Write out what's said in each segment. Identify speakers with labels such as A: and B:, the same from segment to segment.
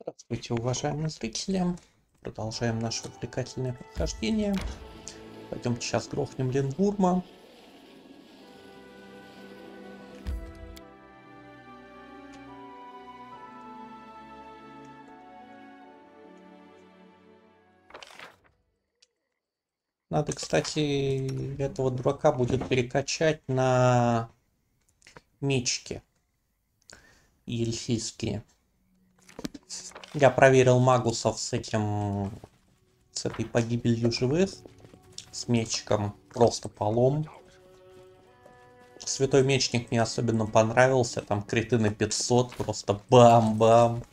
A: Здравствуйте, уважаемые зрители. Продолжаем наше увлекательное прохождение. Пойдемте сейчас грохнем Ленбурма. Надо, кстати, этого дурака будет перекачать на мечики эльфийские. Я проверил магусов с этой погибелью живых, с мечиком, просто полом. Святой мечник мне особенно понравился, там криты на 500, просто бам-бам.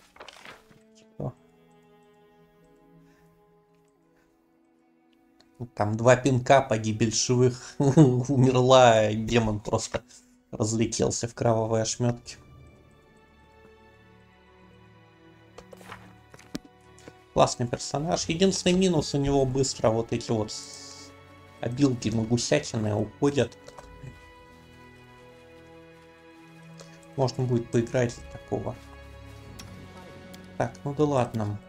A: Там 2 пинка, погибель живых, умерла, демон просто разлетелся в кровавые ошметки. Классный персонаж. Единственный минус у него быстро вот эти вот обилки на гусятины уходят. Можно будет поиграть в такого. Так, ну да ладно.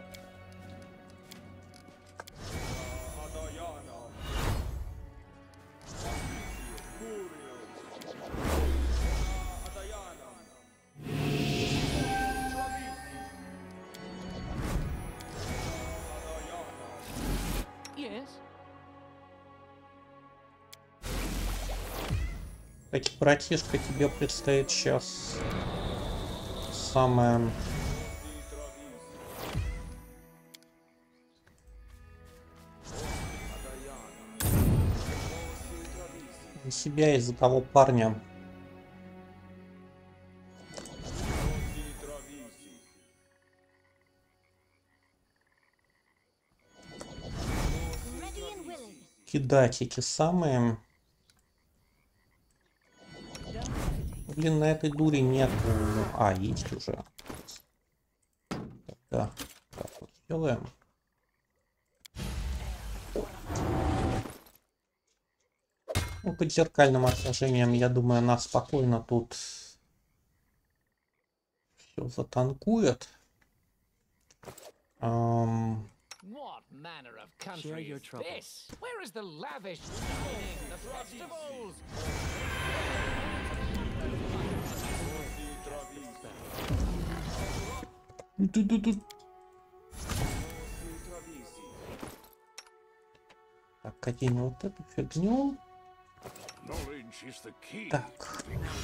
A: Кстати, братишка, тебе предстоит сейчас самое... Из себя из-за того парня. Кидать эти самые... Блин, на этой дуре нет... А, есть уже. Да, так вот сделаем. Ну, под зеркальным отражением, я думаю, она спокойно тут все затанкует.
B: What manner of country is this? Where is the lavish dining, the festivals?
A: Так, одень вот эту фигню. Так.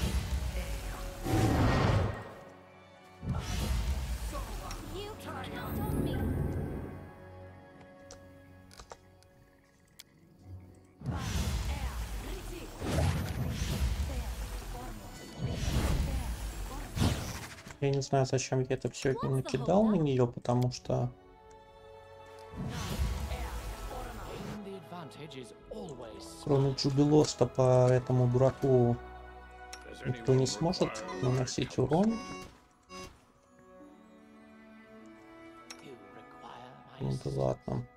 A: Я не знаю, зачем я это все накидал на нее, потому что... Кроме Джубилоста по этому дураку никто не сможет наносить урон. Ну да ладно.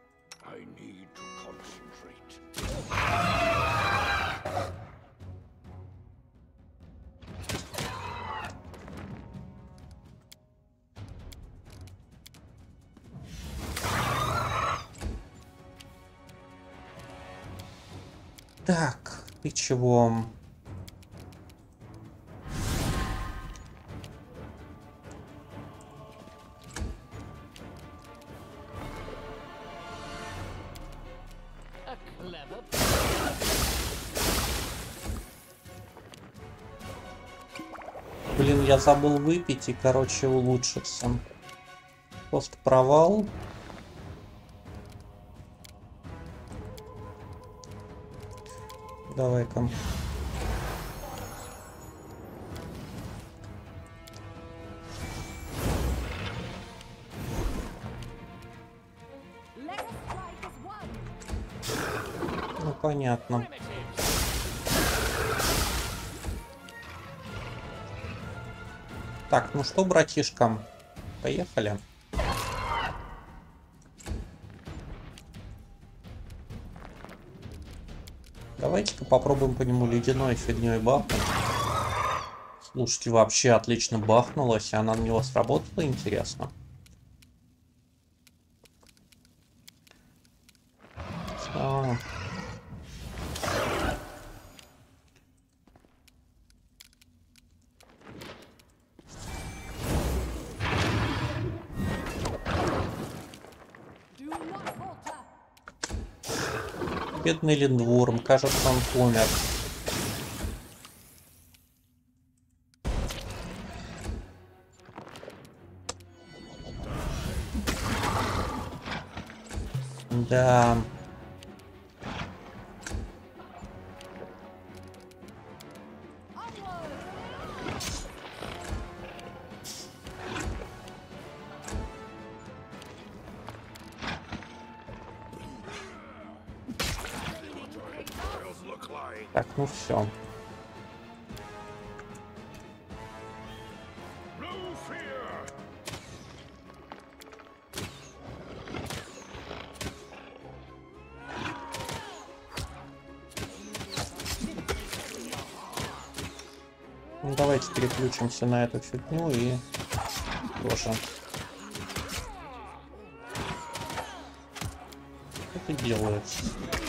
A: Так, ты чего? Блин, я забыл выпить и, короче, улучшиться. Просто провал. Давай-ка. Ну, понятно. Так, ну что, братишка, поехали. Давайте-ка попробуем по нему ледяной фигней бахнуть. Слушайте, вообще отлично бахнулась, и она на него сработала, интересно. Бедный Линдвурм, кажется, он умер. Да. Так, ну все. Ну, давайте переключимся на эту фигню и тоже. Что это делается?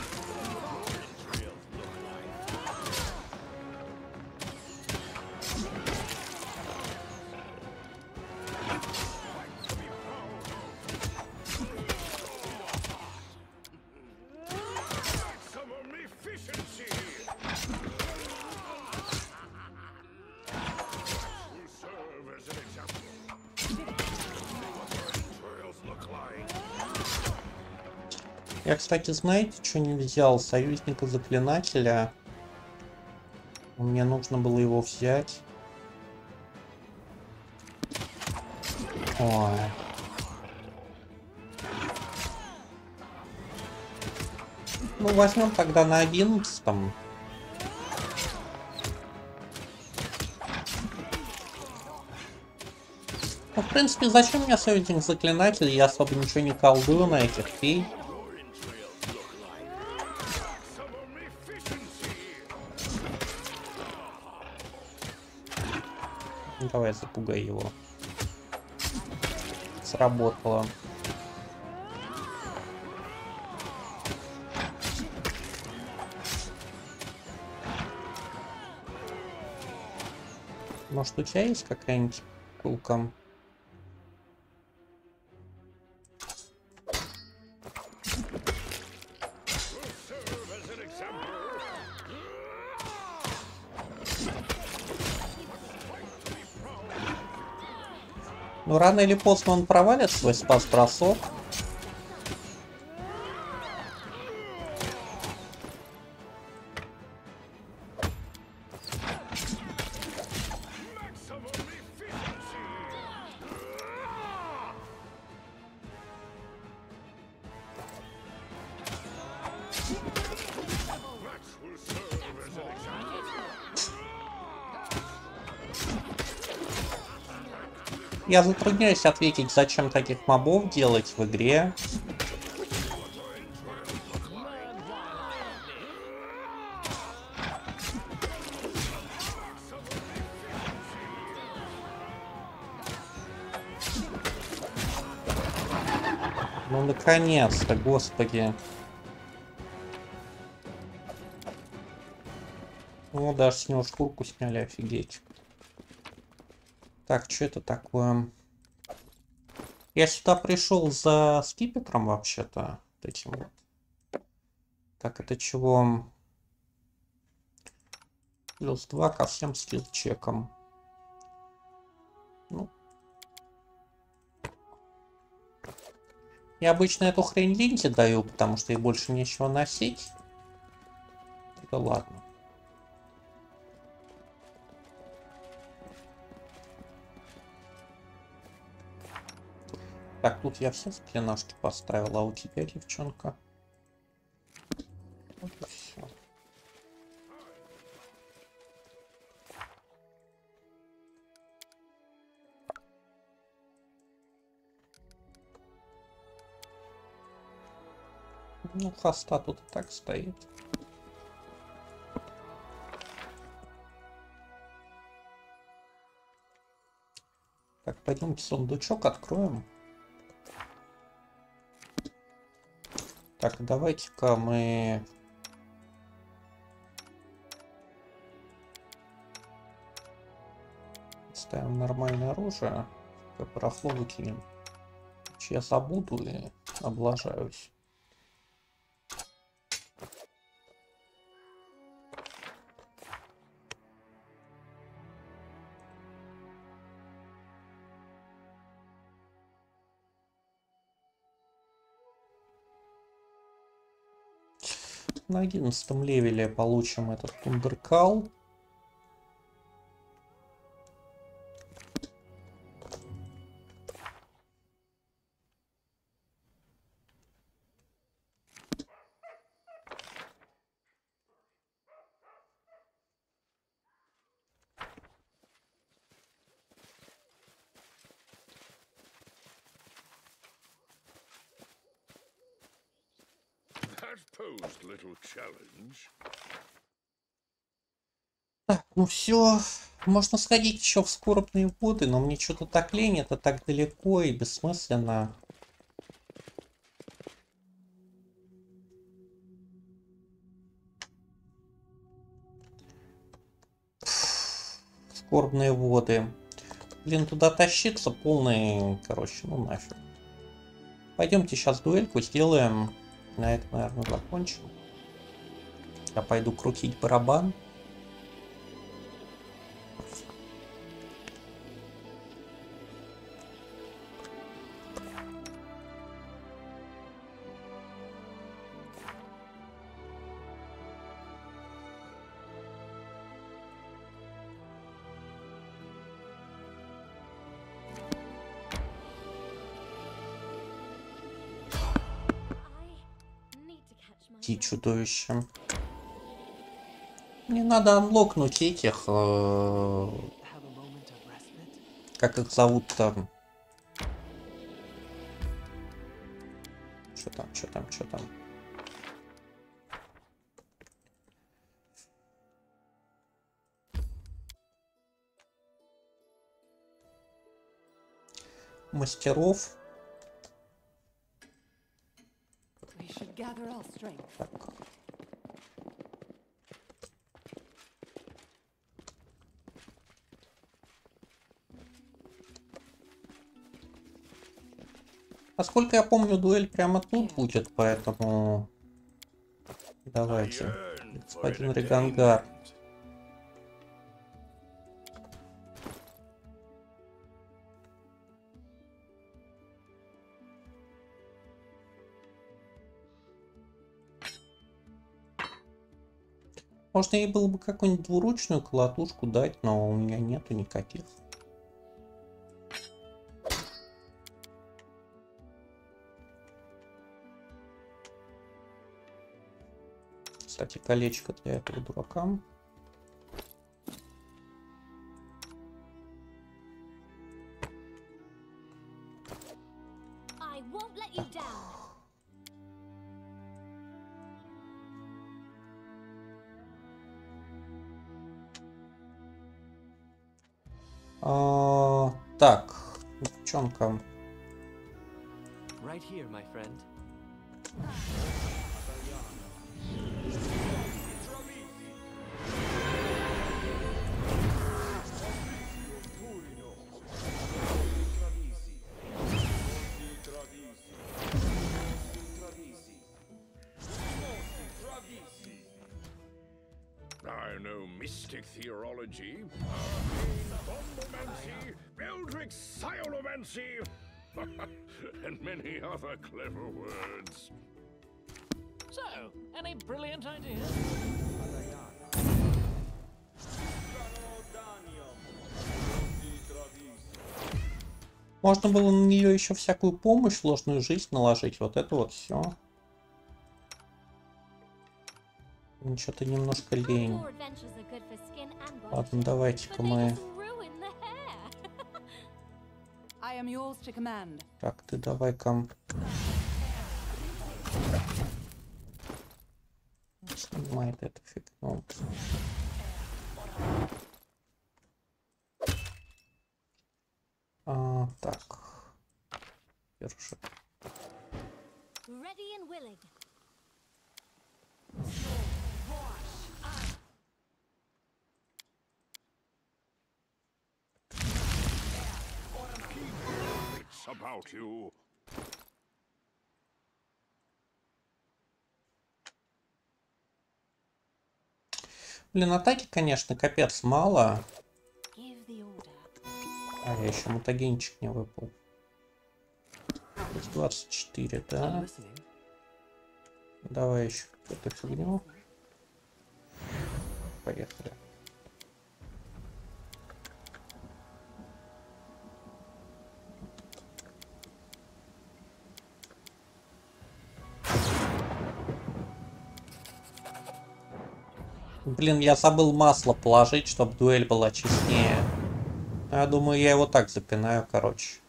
A: Я, кстати, знаете, что не взял? Союзника заклинателя. Мне нужно было его взять. Ой. Ну, возьмем тогда на 11-м. Ну, в принципе, зачем мне союзник заклинатель? Я особо ничего не колдую на этих фей. Давай запугай его. Сработало. Может, у тебя есть какая-нибудь пулка? Ну, рано или поздно он провалит свой спас-бросок. Я затрудняюсь ответить, зачем таких мобов делать в игре. Ну, наконец-то, господи. Ну, даже с него шкурку сняли, офигеть. Так, что это такое? Я сюда пришел за скипетром вообще-то. Вот этим вот. Так, это чего? Плюс 2 ко всем скилл-чекам. Ну. Я обычно эту хрень линте даю, потому что ей больше нечего носить. Да ладно. Так, тут я все заклинашки поставил, а у тебя, девчонка? Вот и все. Ну, хоста тут и так стоит. Так, пойдемте сундучок откроем. Так, давайте-ка мы... ставим нормальное оружие. Барахло выкинем. Я забуду и облажаюсь. на 11 левеле получим этот Тундеркал. Так, ну все, можно сходить еще в скорбные воды, но мне что-то так лень, это так далеко и бессмысленно. Скорбные воды. Блин, туда тащиться полный, короче, ну нафиг. Пойдемте сейчас дуэльку сделаем. На этом, наверное, закончим. Я пойду крутить барабан. Чудовище. Мне надо анлокнуть этих... как их зовут-то? Что там, что там, что там? Мастеров. Так. Насколько я помню, дуэль прямо тут будет, поэтому давайте, господин Регангар. Можно ей было бы какую-нибудь двуручную колотушку дать, но у меня нету никаких. Кстати, колечко для этого дурака. Так, девчонка.
C: Right here, my friend.
D: I know mystic theology, bombomancy, Eldritch Sciomancy, and many other clever words.
B: So, any brilliant ideas?
A: Можно было на нее еще всякую помощь, ложную жизнь наложить. Вот это вот все. Что-то немножко лень. Ладно, давайте-ка мы... Так, ты давай-ка... Снимает эту фигню. Так. Держи.
D: It's about you.
A: Блин, атаки, конечно, капец мало. А, я еще мутагенчик не выпал. 24, да? Давай еще какую-то фигню. Поехали. Блин, я забыл масло положить, чтобы дуэль была честнее. Я думаю, я его так запинаю, короче.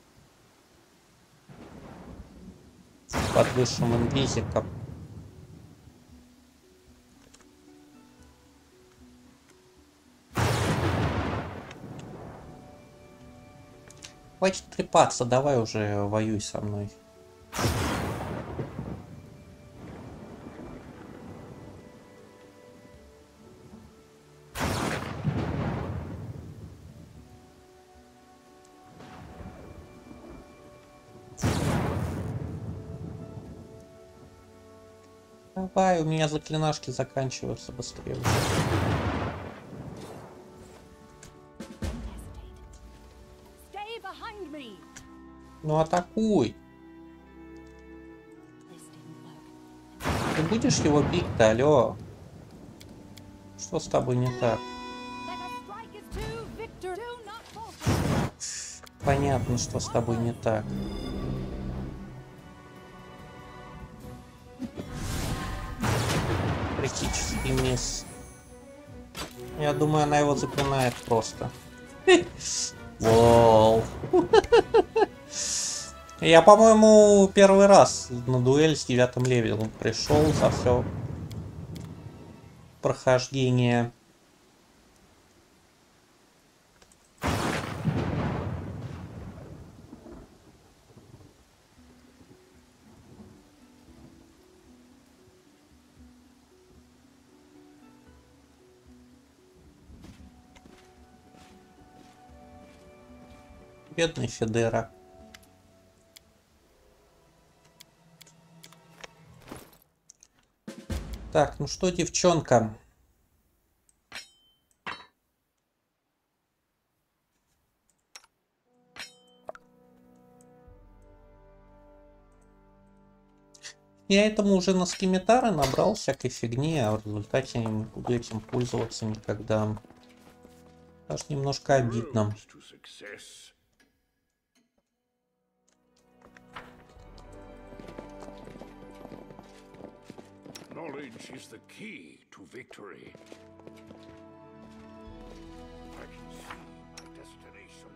A: Под высшим инвизиком. Хватит трепаться, давай уже воюй со мной. Давай, у меня заклинашки заканчиваются быстрее. Ну атакуй. Ты будешь его бить-то, алё? Что с тобой не так? Понятно, что с тобой не так. Критический мисс. Я думаю, она его запинает просто. Лол. Я, по-моему, первый раз на дуэль с 9 левелом пришел за все прохождение. Бедный Федера. Так, ну что, девчонка? Я этому уже на скимитары набрал всякой фигни, а в результате я не буду этим пользоваться никогда. Аж немножко обидно.
D: Knowledge is the key to victory. I can see my destination.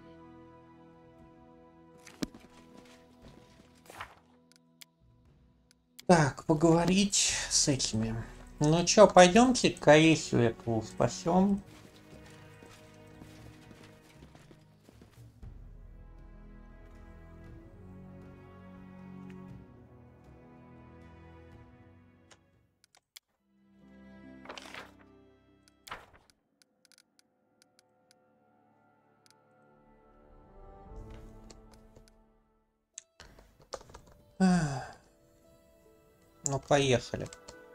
A: Так, поговорить с этими. Ну чё, пойдемте к Каисию эту спасем. Ну, поехали.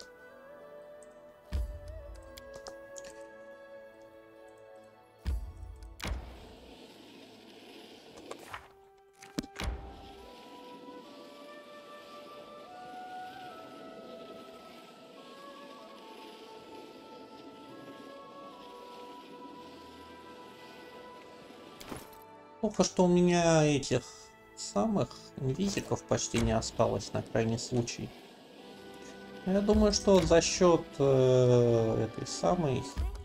A: Плохо, что у меня этих самых инвизиков почти не осталось на крайний случай. Я думаю, что за счет этой самой...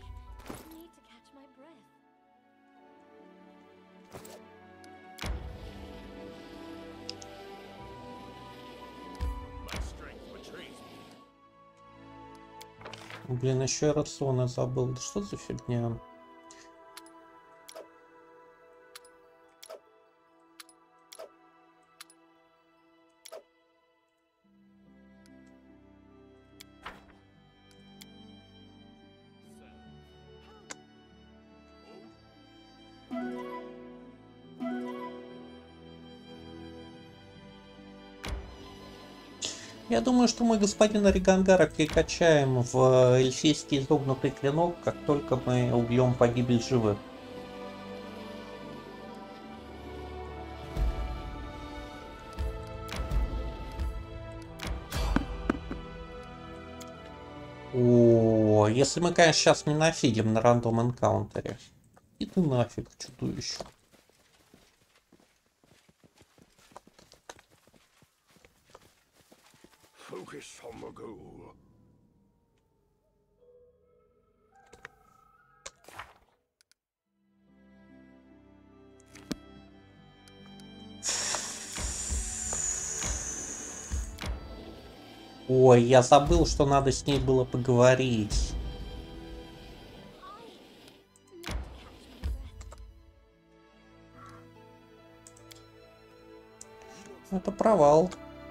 A: Блин, еще и рационы забыл. Да что за фигня? Я думаю, что мы господина Ригангара перекачаем в эльфийский изогнутый клинок, как только мы убьем погибель живых. О, если мы, конечно, сейчас не нафигим на рандом энкаунтере. И ты нафиг, чудовище.
D: Focus on the goal.
A: Ой, я забыл, что надо с ней было поговорить. Это провал.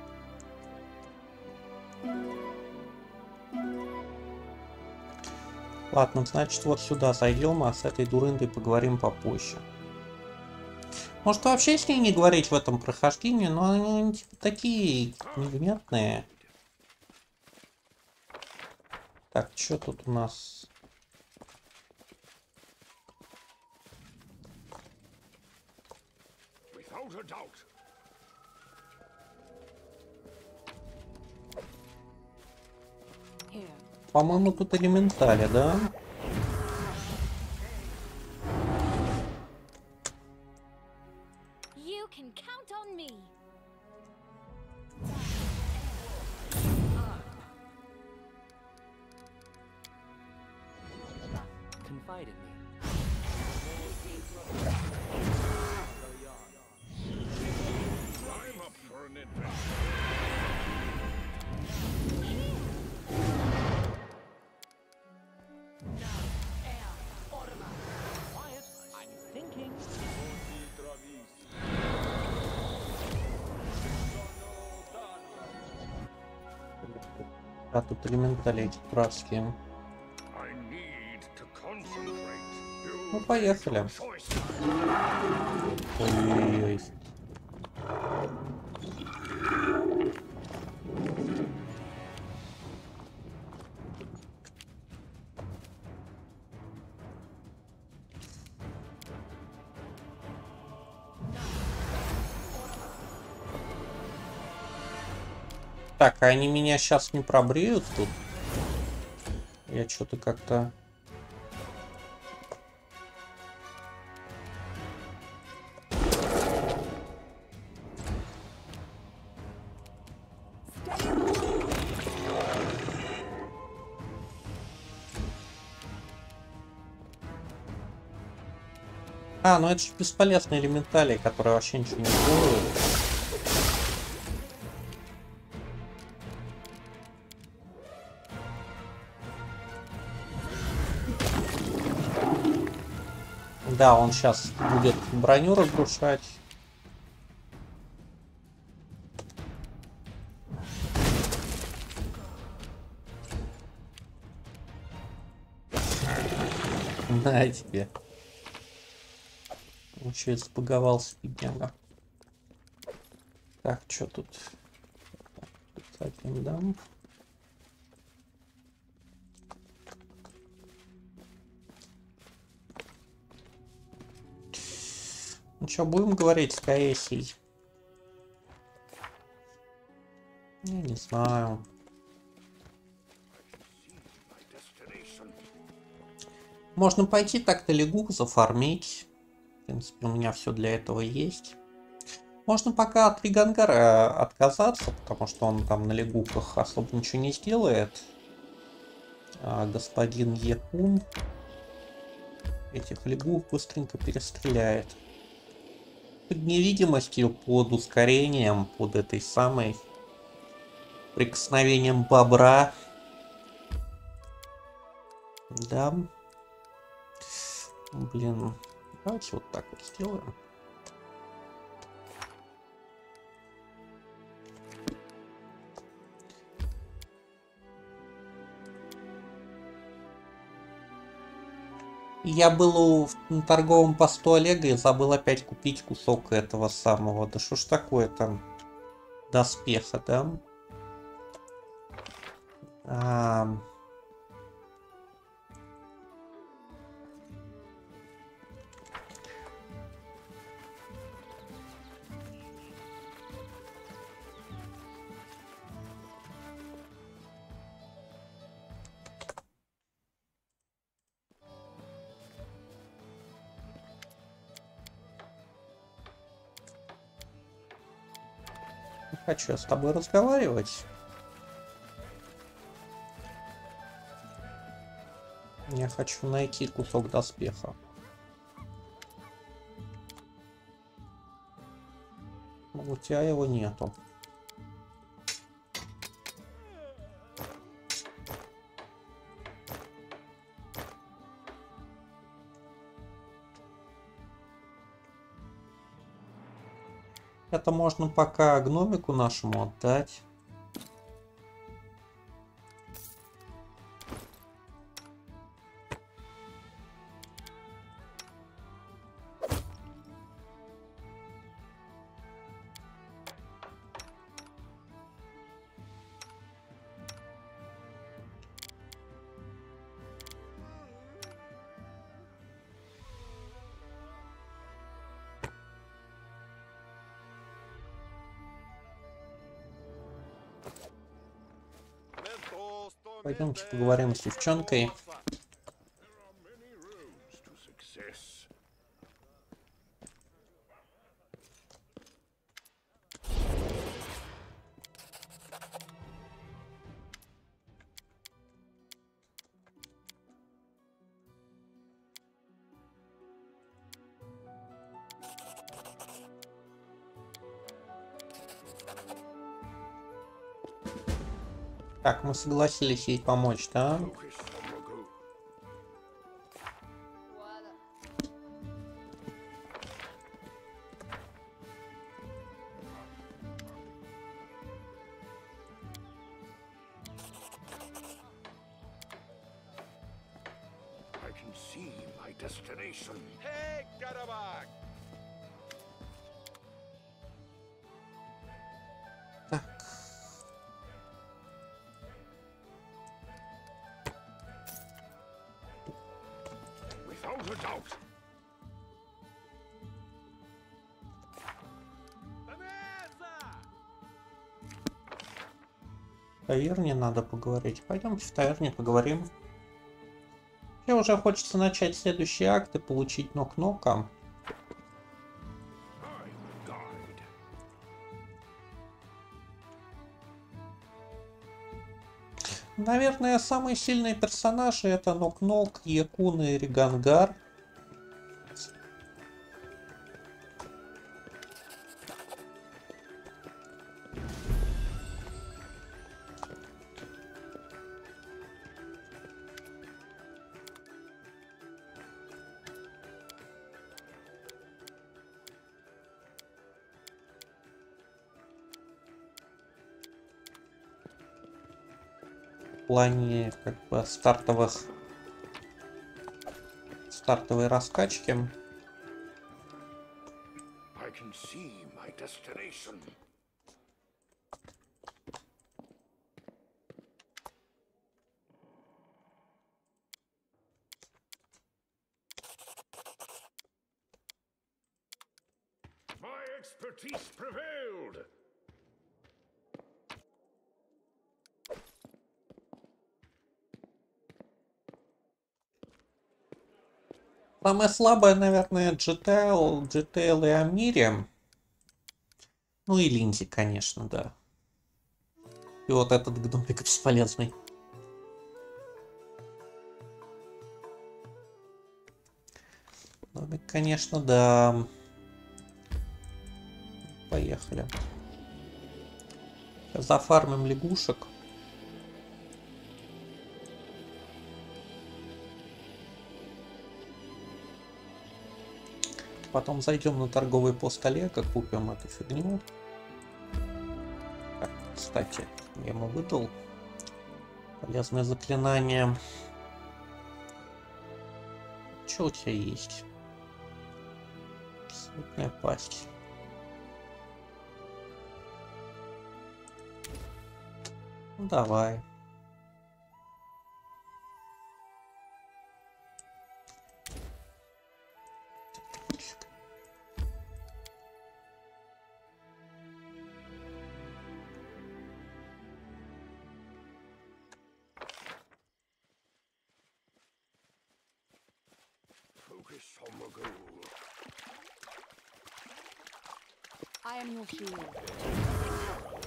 A: Ладно, значит, вот сюда зайдем, а с этой дурындой поговорим попозже. Может, вообще с ней не говорить в этом прохождении, но они типа такие невнятные. Так, что тут у нас?
D: Without a doubt.
A: По-моему, тут элементали, да?
E: You can count on me.
C: Confide in me.
D: I'm up for an adventure.
C: I'm thinking.
A: А тут элементали эти дурацкие.
D: I need to concentrate.
A: Ну,
D: You
A: поехали.
D: make your choice.
A: Ой-ой-ой. Так, а они меня сейчас не пробреют тут? Я что-то как-то... А, ну это же бесполезные элементали, которые вообще ничего не делают. Да, он сейчас будет броню разрушать. На тебе. Еще и запуговался, бедняга. Так, что тут? Один дам. Ну что, будем говорить с Каэсией? Я не знаю.
D: My destination.
A: Можно пойти так-то лягух зафармить. В принципе, у меня все для этого есть. Можно пока от Ригангара отказаться, потому что он там на лягухах особо ничего не сделает. А господин Ехун этих лягух быстренько перестреляет. Под невидимостью, под ускорением, под этой самой прикосновением бобра. Да. Блин. Давайте вот так вот сделаем. Я был на торговом посту Олега и забыл опять купить кусок этого самого. Да что ж такое там? Доспеха, да? Хочу я с тобой разговаривать. Я хочу найти кусок доспеха. У тебя его нету. Это можно пока гномику нашему отдать. Пойдемте поговорим с девчонкой. Так, мы согласились ей помочь, да? В таверне надо поговорить. Пойдемте в таверне поговорим. Мне уже хочется начать следующий акт и получить нок-нока. Наверное, самые сильные персонажи это Нок-Нок, Якун и Ригангар. В плане как бы стартовой раскачки.
D: My expertise prevailed.
A: Самое слабое, наверное, GTL и Амири. Ну и Линзи, конечно, да. И вот этот гномик бесполезный. Гномик, конечно, да. Поехали. Зафармим лягушек. Потом зайдем на торговый пост Олега, купим эту фигню. Так, кстати, я ему выдал полезное заклинание. Что у тебя есть? Светная пасть. Ну, давай.
E: I am your shield.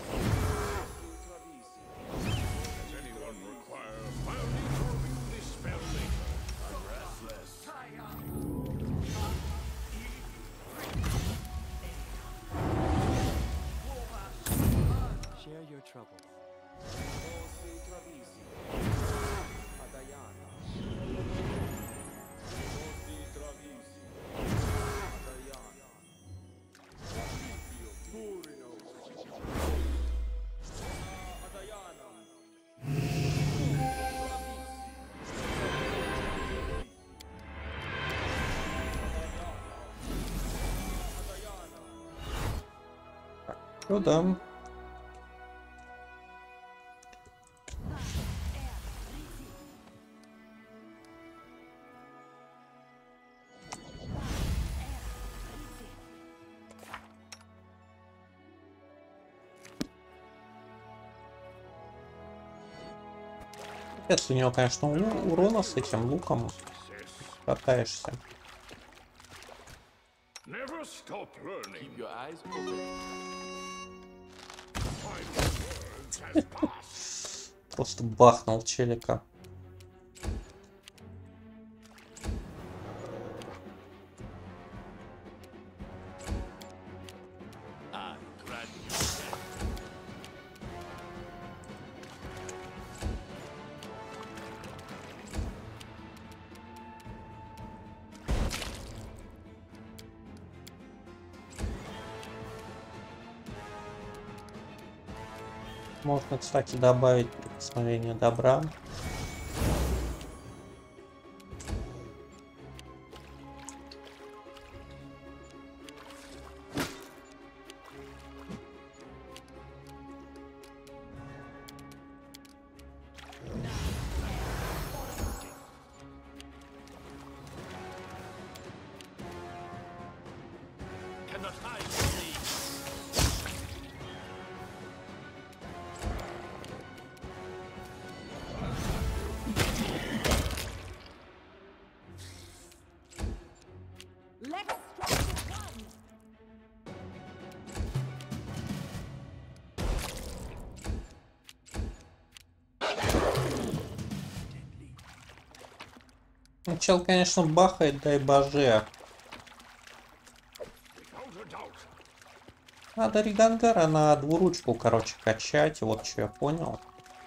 C: your troubles.
A: Ну да. Капец, у него, конечно, урона с этим луком. Катаешься.
D: Never stop learning.
E: Keep your eyes open.
D: Time for words has passed.
A: Просто бахнул челика.
E: I grant you death.
A: Можно, кстати, добавить прикосновение добра.
E: Cannot hide from me.
F: Let's strike it one.
A: Ну, чел, конечно, бахает, дай боже.
D: Without a doubt.
A: Надо Ригангара на двуручку, короче, качать. Вот что я понял.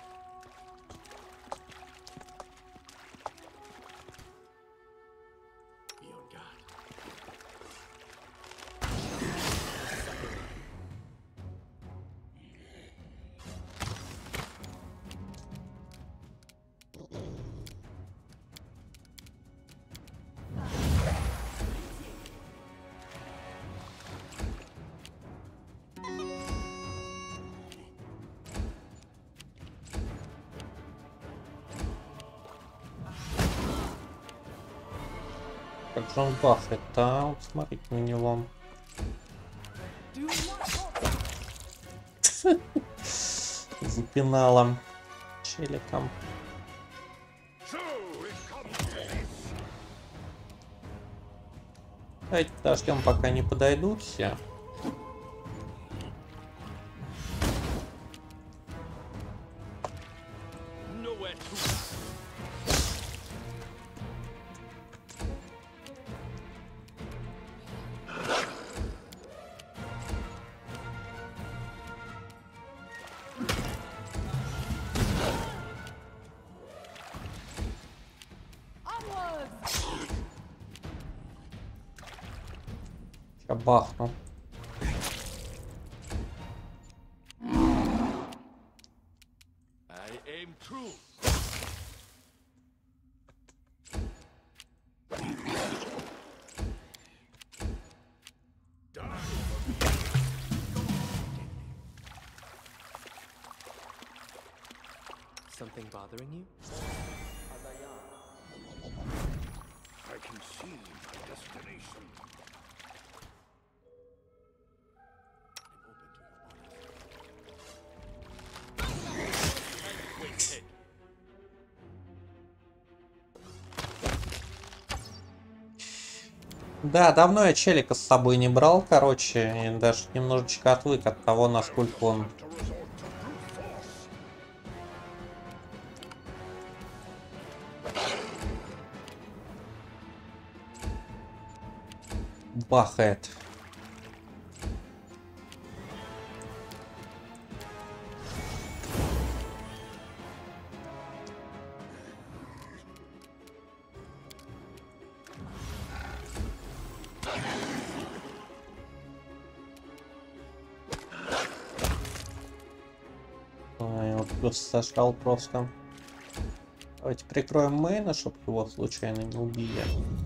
E: Be on guard.
A: Как же он бахает, а? Вот смотрите на него.
F: Do not
A: Запиналом. Челиком.
D: So it comes to this.
A: Давайте подождем, пока не подойдут все.
E: Nowhere to run.
F: onwards.
A: Ща бахну.
E: I aim true.
C: Something bothering you?
D: I can see my destination.
E: Wasted.
A: Да, давно я челика с собой не брал, короче, и даже немножечко отвык от того, насколько он
D: To resort to brute force.
A: Ой, вот просто сожрал просто. Давайте прикроем мейна, чтобы его случайно не убили.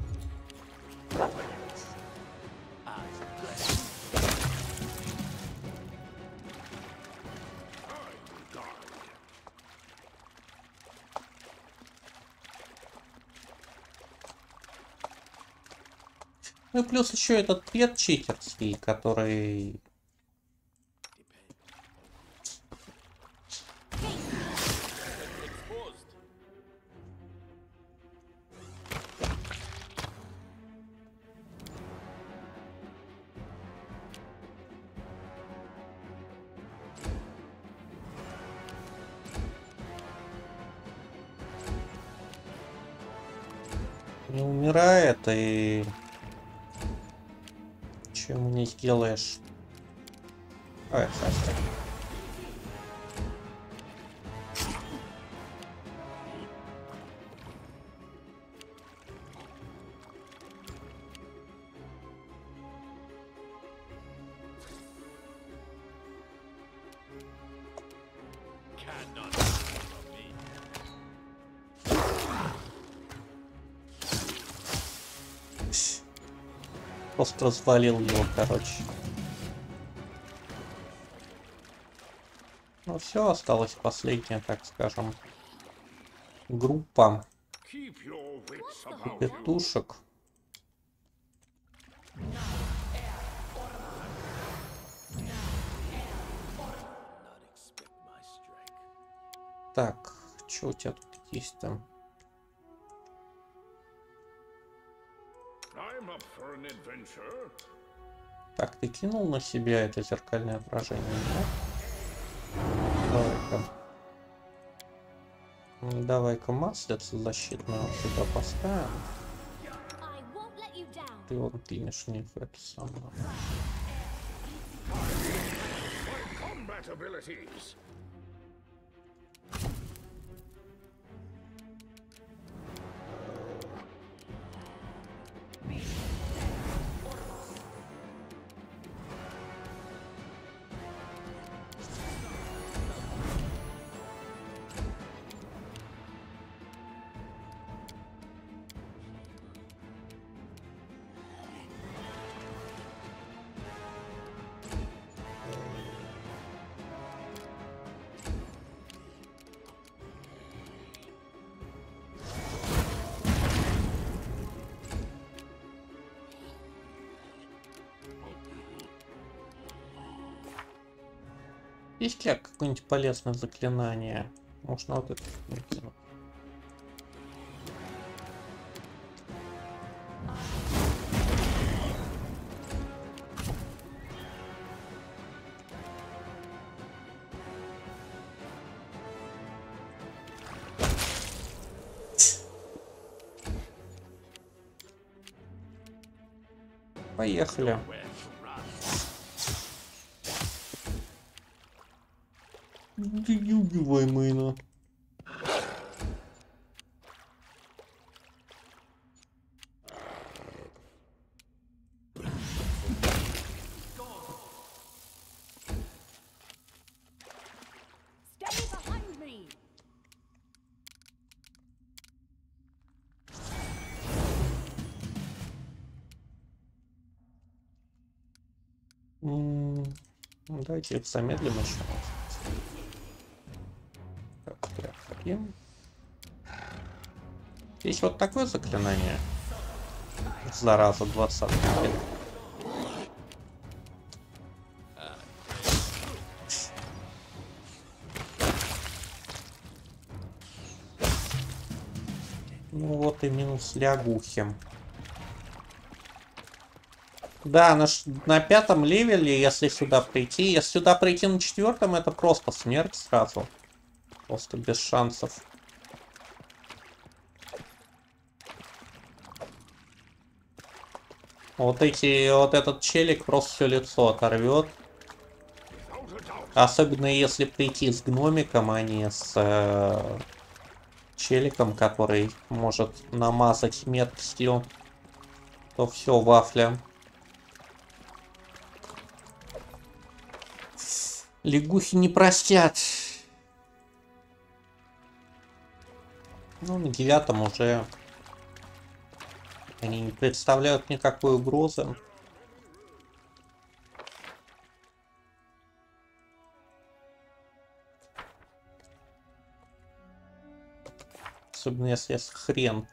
A: Ну и плюс еще этот тред читерский, который... не умирает, и чем не сделаешь. Ой, сосед.
E: Cannot from me.
A: Просто развалил его, короче. Ну все, осталась последняя, так скажем, группа
D: Keep your wits about you.
A: петушек.
E: Not expect my strike.
A: Так, что у тебя тут есть там?
D: I'm up for an adventure.
A: Так, ты кинул на себя это зеркальное отражение, да? Давай-ка. Давай-ка маслица защитную вот сюда поставим.
F: I won't let you down.
A: Ты вон кинешь не в это самое.
D: My combat abilities.
A: Есть ли какое-нибудь полезное заклинание? Можно вот это накинуть. Поехали.
E: Where to run?
A: Не убивай мейна.
F: Stay behind me.
A: Давайте их замедлим еще. Так, приходим. Есть вот такое заклинание. Зараза, 20. Ну вот и минус лягухи. Да, на 5-м левеле, если сюда прийти. Если сюда прийти на 4-м, это просто смерть сразу. Просто без шансов. Вот этот челик просто все лицо оторвет.
D: Without a doubt.
A: Особенно если прийти с гномиком, а не с челиком, который может намазать меткостью, то все, вафля. Лягухи не простят. Ну, на 9-м уже они не представляют никакой угрозы. Особенно если хрен,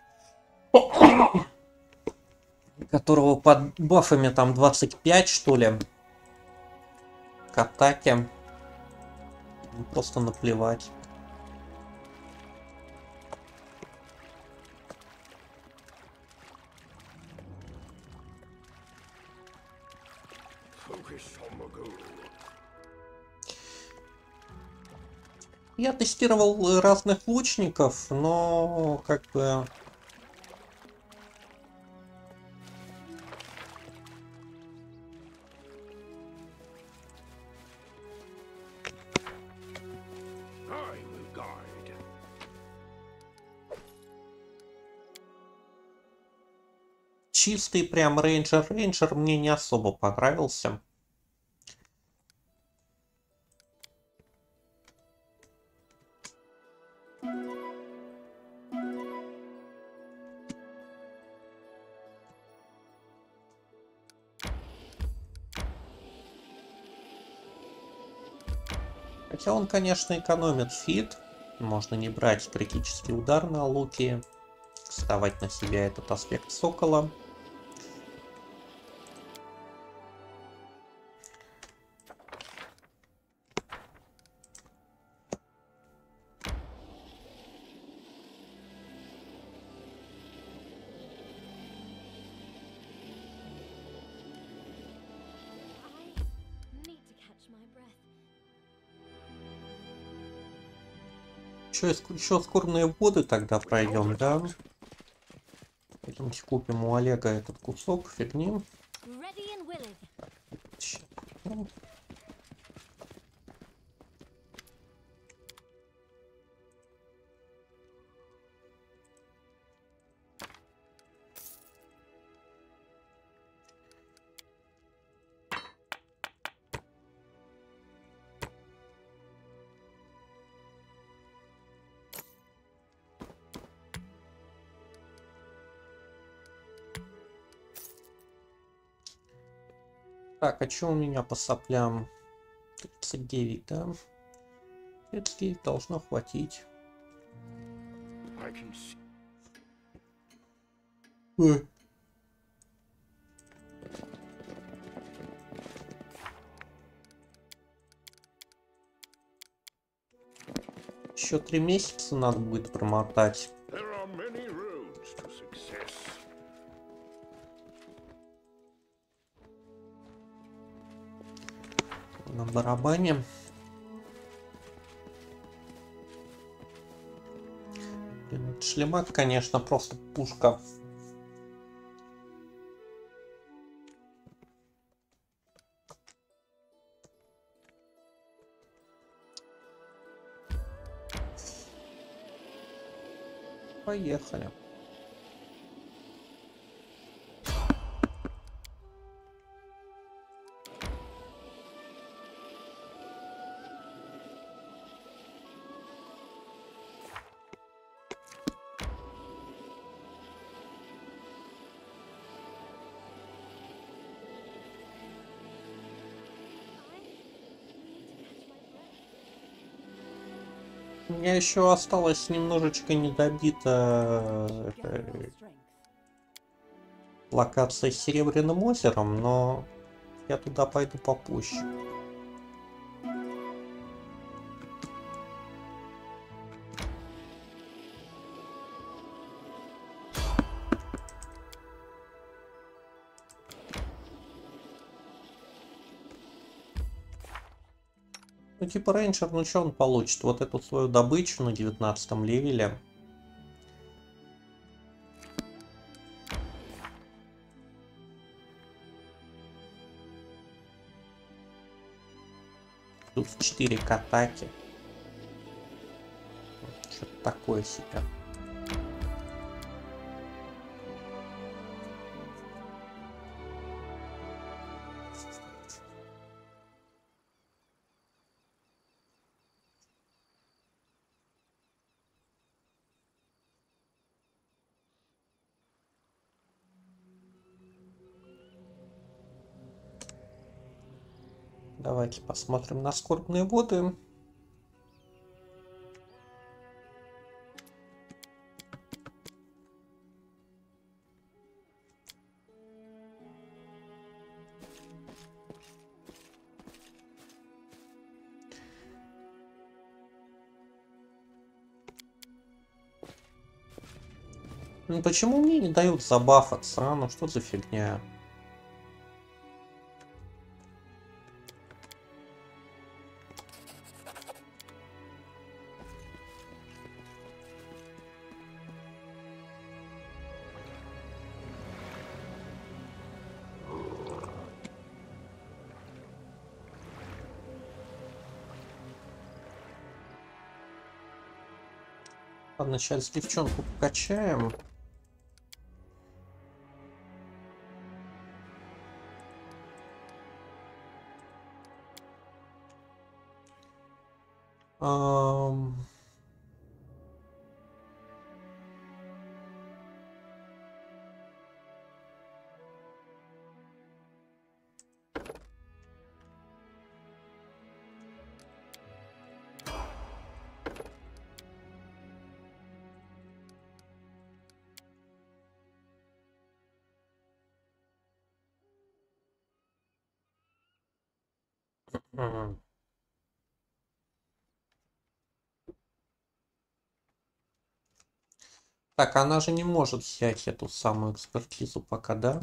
A: которого под бафами там 25, что ли, к атаке. Просто наплевать.
D: Focus on the goal.
A: Я тестировал разных лучников, но как бы...
D: I will guide.
A: Чистый прям рейнджер мне не особо понравился. Хотя он, конечно, экономит фит. Можно не брать критический удар на луке. Вставать на себя этот аспект сокола.
F: I need to catch my breath.
A: Еще скорные воды тогда пройдем, да? Пойдемте купим у Олега этот кусок фигни.
F: Ready and willing.
A: Щас. Ну, так, а что у меня по соплям? 39, да? 39 должно хватить.
D: I can see.
A: Еще 3 месяца надо будет промотать.
D: There are many roads to success.
A: На барабане. Блин, этот шлемак, конечно, просто пушка. Поехали. У меня еще осталось немножечко недобита локация с Серебряным озером, но я туда пойду попозже. Ну типа рейнджер, ну что он получит? Вот эту свою добычу на 19-м левеле. Тут 4 к атаке. Что-то такое себе. Давайте посмотрим на скорбные воды. Ну почему мне не дают забафаться, а? Ну что за фигня? Ладно, сейчас девчонку покачаем. Ам. Мгм. Так, она же не может взять эту самую экспертизу пока, да?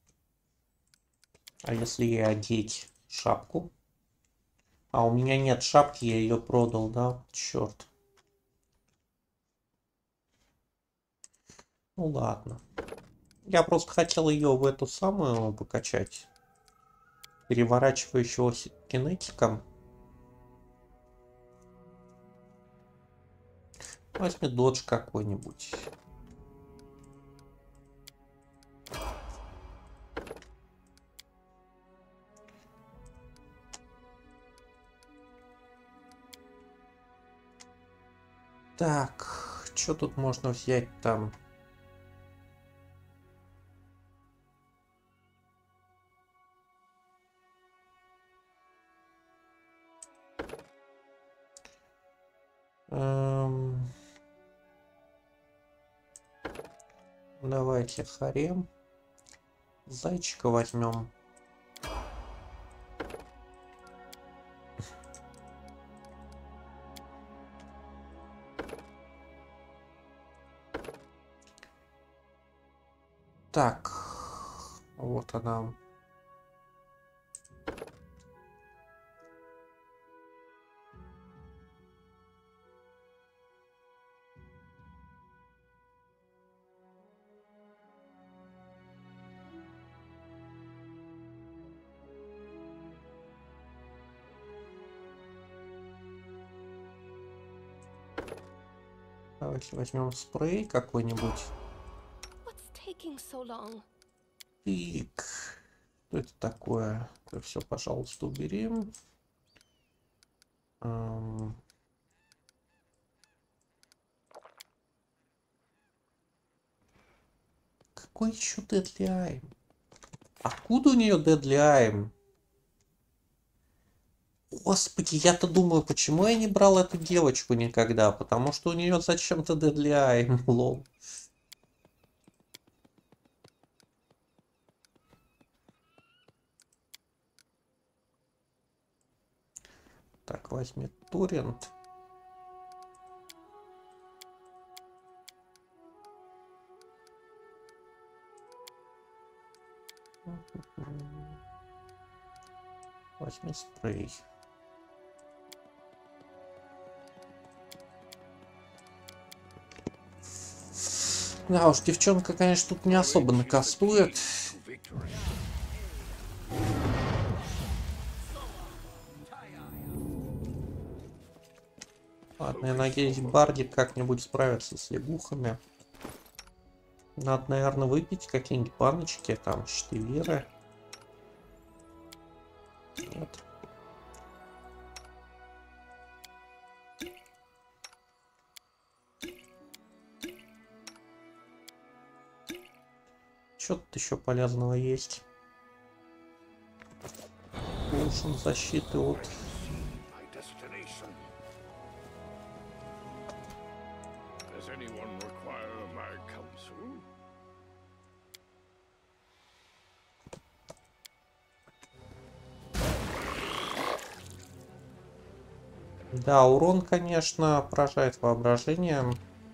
A: А если ей одеть шапку? А у меня нет шапки, я ее продал, да? Черт. Ну ладно. Я просто хотел ее в эту самую покачать. Переворачивающегося кинетиком. Возьми додж какой-нибудь. Так, что тут можно взять там? Эм, Давайте харем. Зайчика возьмем. Так, вот она. Давайте возьмем спрей какой-нибудь.
F: What's taking so long?
A: Так, что это такое? Это все, пожалуйста, уберем. Какой еще Deadly Aim? Откуда у нее Deadly Aim? Господи, я-то думаю, почему я не брал эту девочку никогда? Потому что у нее зачем-то Deadly Aim, лол. Так, возьми Турент. Возьми спрей. Да уж, девчонка, конечно, тут не особо накастует. Ладно, я надеюсь, Бардик как-нибудь справится с лягухами. Надо, наверное, выпить какие-нибудь баночки, там, штиверы. Нет. Что тут еще полезного есть? Уф. нужен защиты от...
D: My destination. Does anyone require my counsel?
A: Да, урон, конечно, поражает воображение.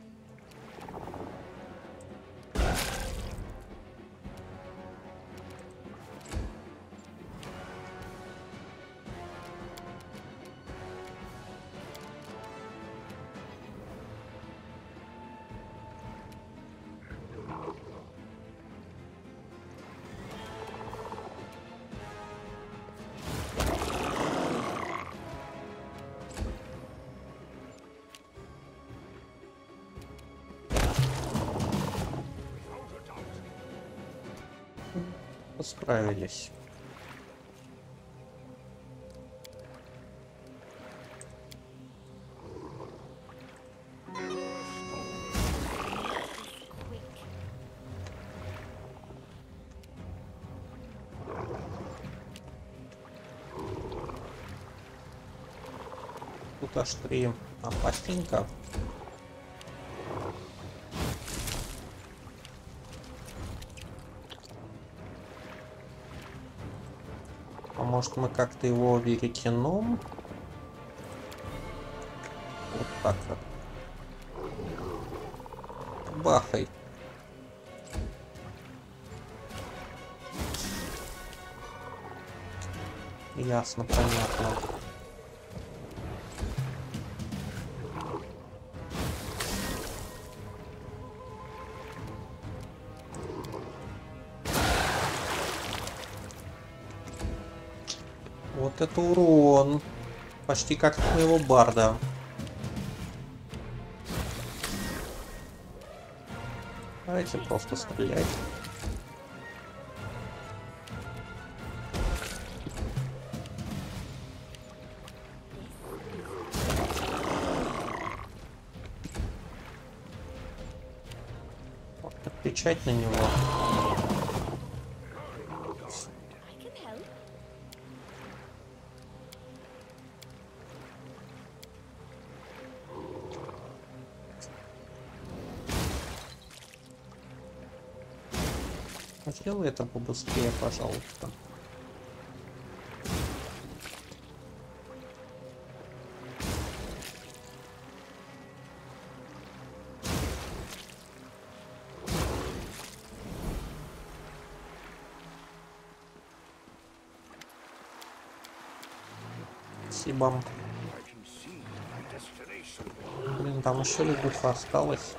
A: Справились. Тут аж 3 опасненько. А может мы как-то его перетянем? Вот так вот. Бахай. Ясно, понятно. Вот это урон. Почти как у моего барда. Давайте просто стрелять. Кричать на него.
F: I can help.
A: Сделай это побыстрее, пожалуйста. Спасибо.
D: I can see my destination.
A: Блин, там еще лягуха осталось.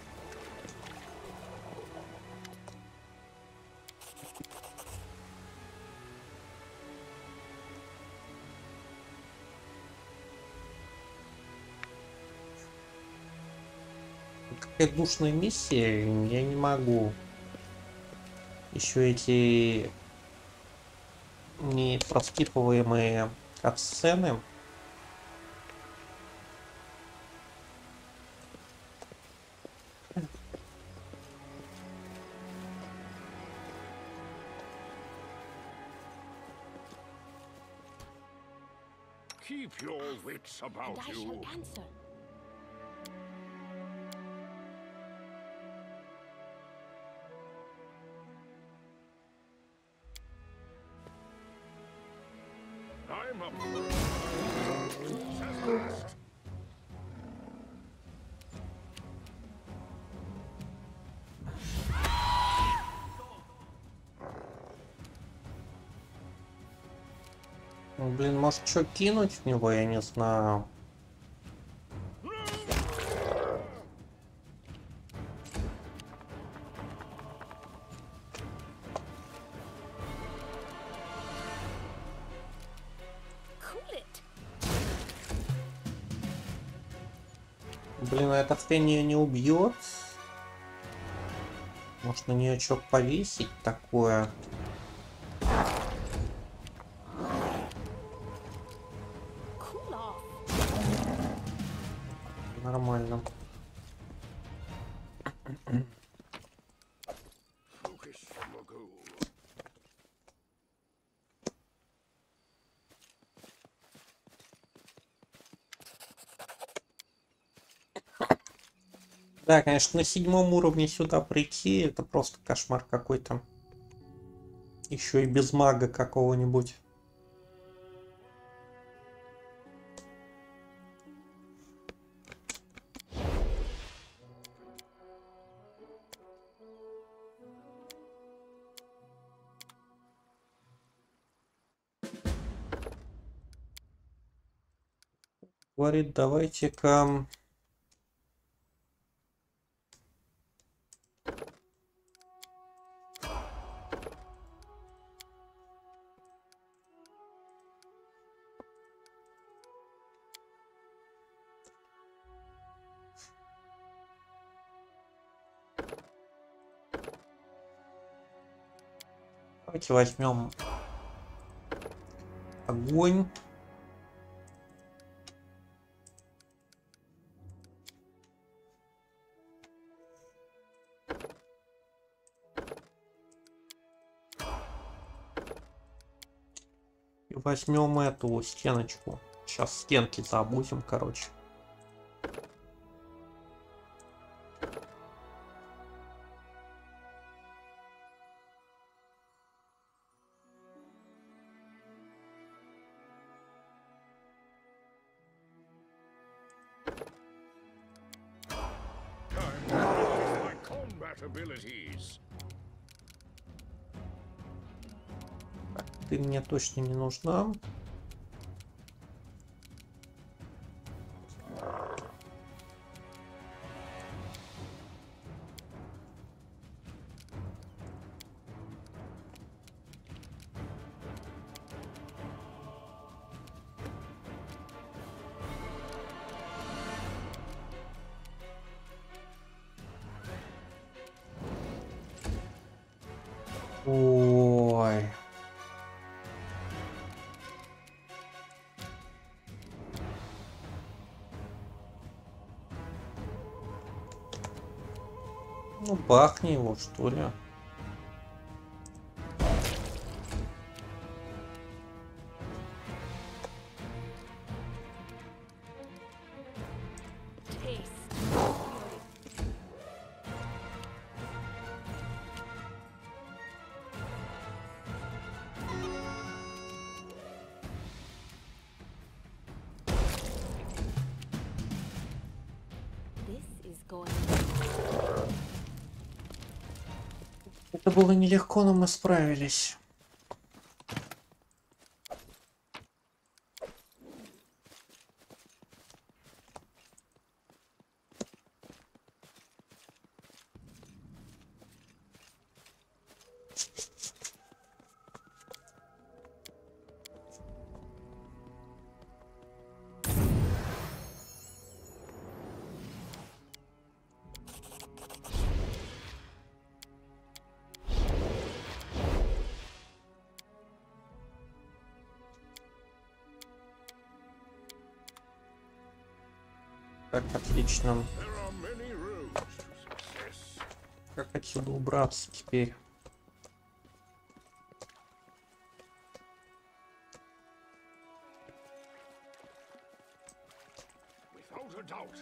A: Какая душная миссия, я не могу. Еще эти не проскипываемые катсцены.
D: Keep your wits
F: And
D: about
F: I
D: you.
F: shall answer.
D: I'm up for it. Says last.
A: Ну, блин, может что кинуть в него, я не знаю.
F: Cool it.
A: Блин, эта хрень ее не убьет. Может на нее что повесить такое?
F: Cool off.
A: Нормально.
D: Focus on the goal.
A: Да, конечно, на 7-м уровне сюда прийти, это просто кошмар какой-то. Еще и без мага какого-нибудь. Говорит, давайте-ка... Давайте возьмем огонь. И возьмем эту стеночку. Сейчас стенки забудем, короче.
D: Time to utilize my combat abilities.
A: Ты мне точно не нужна. Ой. Ну, бахни его, что ли.
F: Taste. This is going.
A: Это было нелегко, но мы справились. Так, отлично.
D: There are many roads to success.
A: Как отсюда убраться теперь?
D: Without a doubt.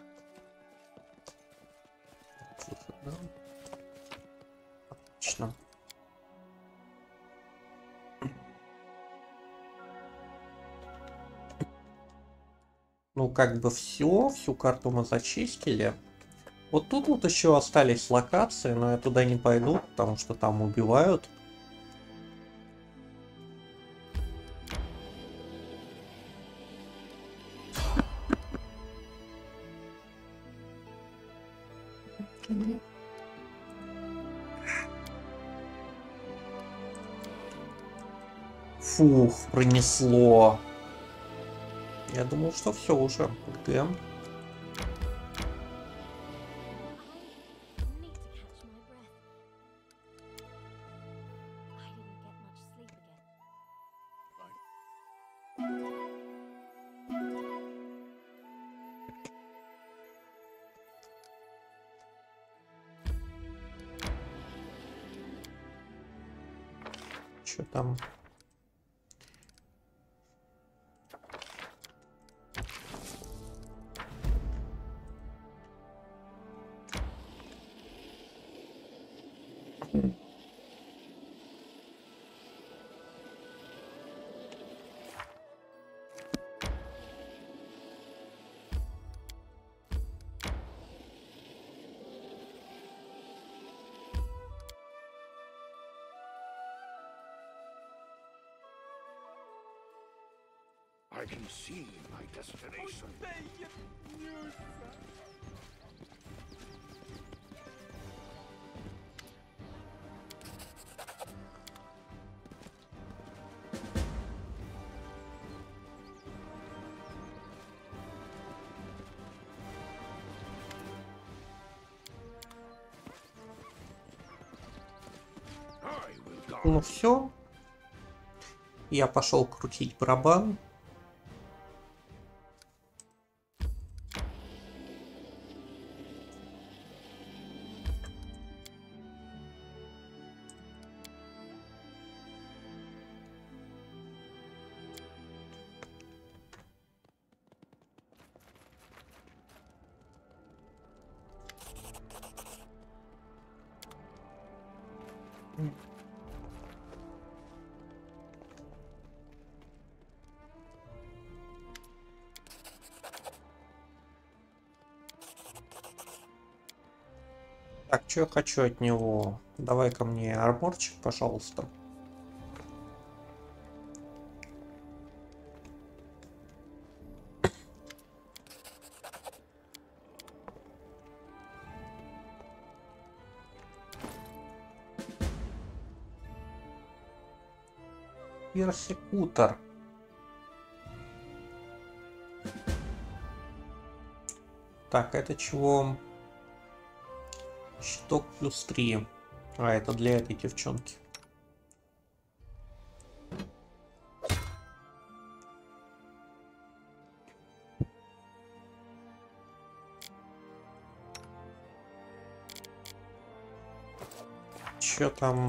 A: Да. Отлично. Ну, как бы все, всю карту мы зачистили. Вот тут вот еще остались локации, но я туда не пойду, потому что там убивают. Фух, пронесло. Я думал, что все уже. Где?
F: I need to catch my breath. I didn't get much sleep again.
A: Что там?
D: I can see my destination. I will guard.
A: Ну все. Я пошел крутить барабан. Так, что я хочу от него? Давай-ка мне арморчик, пожалуйста. Персекутор. Так, это чего? Щиток +3. А, это для этой девчонки. Чё там?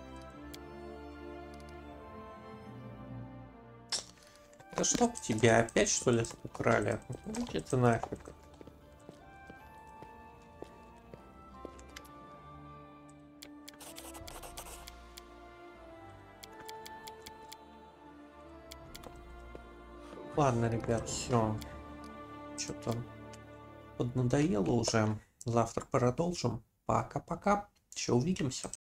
A: Да чтоб тебя опять что ли украли? Иди ты нафиг. Ладно, ребят, все. Что-то поднадоело уже. Завтра продолжим. Пока-пока. Еще увидимся.